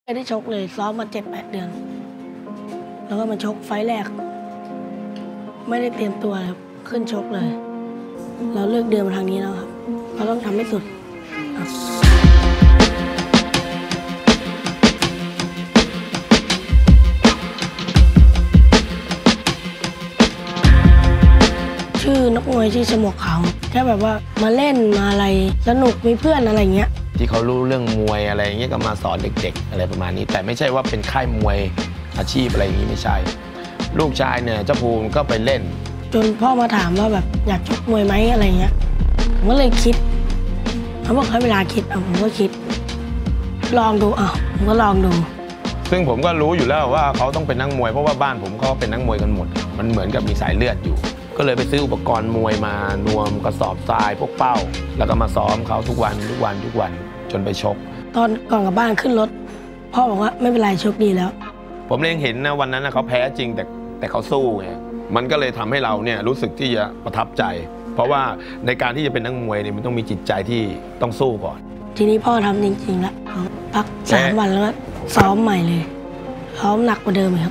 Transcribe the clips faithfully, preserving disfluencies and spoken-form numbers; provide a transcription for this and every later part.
ไม่ได้ชกเลยซ้อมมาเจ็ดแปดเดือนแล้วก็มาชกไฟแรกไม่ได้เตรียมตัวครับขึ้นชกเลยเราเลือกเดินมาทางนี้แล้วครับเราต้องทำให้สุดครับชื่อนักมวยชื่อฉมวกขาวแค่แบบว่ามาเล่นมาอะไรสนุกมีเพื่อนอะไรเงี้ยที่เขารู้เรื่องมวยอะไรอย่างเงี้ยก็มาสอนเด็กๆอะไรประมาณนี้แต่ไม่ใช่ว่าเป็นค่ายมวยอาชีพอะไรอย่างนี้ไม่ใช่ลูกชายเนี่ยเจ้าภูมิก็ไปเล่นจนพ่อมาถามว่าแบบอยากชกมวยไหมอะไรเงี้ยผมก็เลยคิดเขาบอกให้เวลาคิดอ่ะผมก็คิดลองดูอ่ะผมก็ลองดูซึ่งผมก็รู้อยู่แล้วว่าเขาต้องเป็นนักมวยเพราะว่าบ้านผมก็เป็นนักมวยกันหมดมันเหมือนกับมีสายเลือดอยู่ก็เลยไปซื้ออุปกรณ์มวยมานวมกระสอบทรายพวกเป้าแล้วก็มาซ้อมเขาทุกวันทุกวันทุกวันจนไปชกตอนก่อนกลับบ้านขึ้นรถพ่อบอกว่าไม่เป็นไรชกดีแล้วผมเลยเห็นนะวันนั้นนะเขาแพ้จริงแต่แต่เขาสู้ไงมันก็เลยทำให้เราเนี่ยรู้สึกที่จะประทับใจเพราะว่าในการที่จะเป็นนักมวยเนี่ยมันต้องมีจิตใจที่ต้องสู้ก่อนทีนี้พ่อทำจริงๆแล้วพักสามวันแล้วก็ซ้อมใหม่เลยซ้อมหนักกว่าเดิมครับ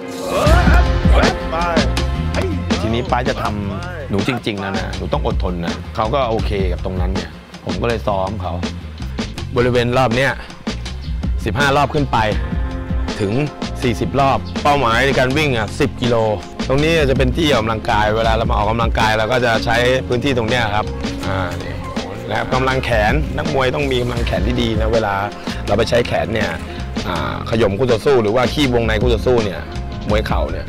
ทีนี้ป้าจะทำหนูจริงๆนะนะหนูต้องอดทนนะเขาก็โอเคกับตรงนั้นเนี่ยผมก็เลยซ้อมเขาบริเวณรอบเนี้ยสิบห้ารอบขึ้นไปถึงสี่สิบรอบเป้าหมายในการวิ่งอ่ะสิบกิโลตรงนี้จะเป็นที่ออกกำลังกายเวลาเรามาออกกำลังกายเราก็จะใช้พื้นที่ตรงเนี้ยครับอ่านี่แล้วกำลังแขนนักมวยต้องมีกำลังแขนที่ดีนะเวลาเราไปใช้แขนเนี่ยขย่มคู่ต่อสู้หรือว่าขี้วงในคู่ต่อสู้เนี่ยมวยเข่าเนี่ย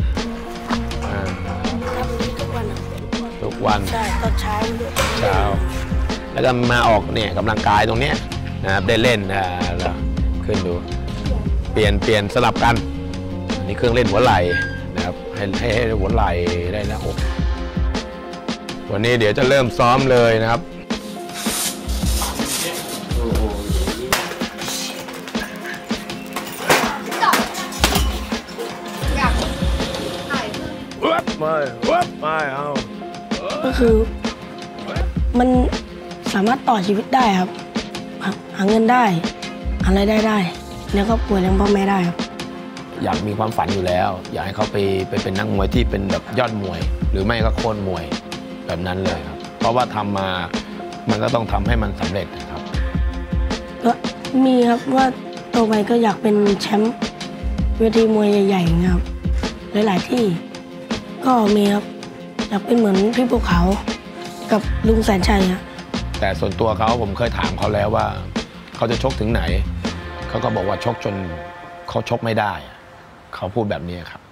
ทุกวันใช่ตอนเช้าเช้าแล้วก็มาออกเนี่ยกำลังกายตรงเนี้ยนะครับได้เล่นนะแล้วขึ้นดูเปลี่ยนเปลี่ยนสลับกันนี่เครื่องเล่นหัวไหล่นะครับให้ให้ให้หัวไหล่ได้หน้าอกวันนี้เดี๋ยวจะเริ่มซ้อมเลยนะครับไม่ไม่เอาก็คือมันสามารถต่อชีวิตได้ครับหาเงินได้อะไรได้ได้แล้วก็ป่วยเลี้ยงพ่อแม่ได้ครับอยากมีความฝันอยู่แล้วอยากให้เขาไปไปเป็นนักมวยที่เป็นแบบยอดมวยหรือไม่ก็โค่นมวยแบบนั้นเลยครับเพราะว่าทำมามันก็ต้องทำให้มันสำเร็จครับก็มีครับว่าโตไปก็อยากเป็นแชมป์เวทีมวยใหญ่ๆนะครับหลายๆที่ก็มีครับอยากเป็นเหมือนพี่ภูเขากับลุงแสนชัยครับแต่ส่วนตัวเขาผมเคยถามเขาแล้วว่าเขาจะชกถึงไหนเขาก็บอกว่าชกจนเขาชกไม่ได้เขาพูดแบบนี้ครับ